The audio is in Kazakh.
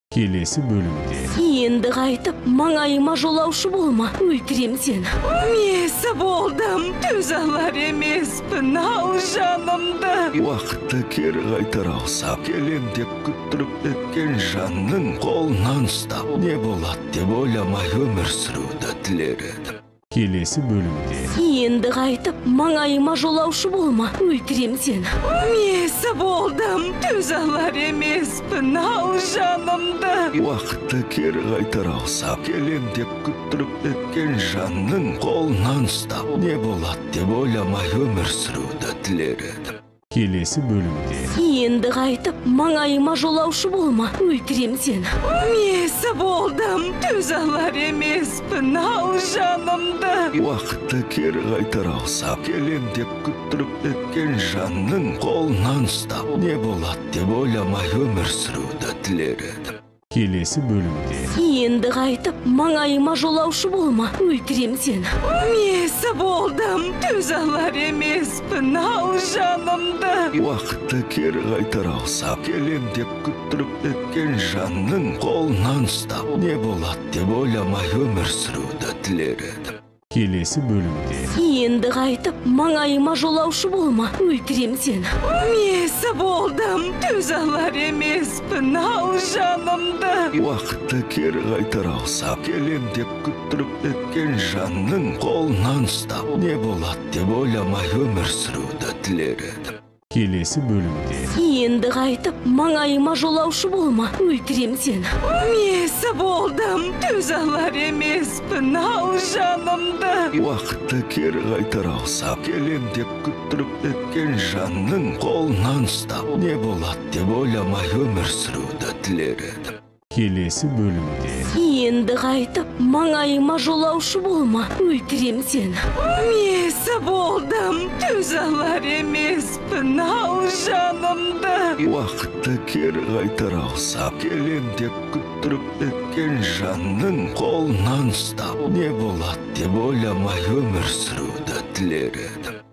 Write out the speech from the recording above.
Келесі бөлімде. Енді қайтып, маңайыма жолаушы болма, өлтірем сені. Несі болдым, төз алар емеспін, ал жанымды. Уақытты кері қайтара алсам, келем деп күттіріп еткен жанның қолынан ұстап, не болады деп ойламай өмір сүруді тілер едім. Келесі бөлімде. Енді қайтып, маңайыма жолаушы болма, өлтірем сені. Несі болдым, төз алар емеспін, ал жанымды. Уақытты кері қайтара алсам, келем деп күттіріп еткен жанның қолынан ұстап, не болады деп ойламай өмір сүруді тілер едім. Келесі бөлімде. Енді қайтып, маңайыма жолаушы болма, өлтірем сені. Несі болдым, төз алар емеспін, ал жанымды. Уақытты кері қайтара алсам, келем деп күттіріп еткен жанның қолынан ұстап, не болады деп ойламай өмір сүруді тілер едім. Келесі бөлімде. Енді қайтып, маңайыма жолаушы болма, өлтірем сені. Несі болдым, төз алар емеспін, ал жанымды. Уақытты кері қайтара алсам, келем деп күттіріп еткен жанның қолынан ұстап, не болады деп ойламай өмір сүруді тілер едім. Келесі бөлімде. Енді қайтып, маңайыма жолаушы болма, өлтірем сені. Несі болдым, төз алар емеспін, ал жанымды. Уақытты кері қайтара алсам, келем деп күттіріп еткен жанның қолынан ұстап, не болады деп ойламай өмір сүруді тілер едім. Келесі бөлімде. Енді қайтып, маңайыма жолаушы болма, өлтірем сені. Несі болдым, төз алар емеспін, ал жанымды. Уақытты кері қайтара алсам, келем деп күттіріп еткен жанның қолынан ұстап, не болады деп ойламай өмір сүруді тілер едім. Келесі бөлімде. Енді қайтып, маңайыма жолаушы болма, өлтірем сені. Несі болдым, төз алар емеспін, ал жанымды. Уақытты кері қайтара алсам, келем деп күттіріп еткен жанның қолынан ұстап, не болады деп ойламай өмір сүруді тілер едім.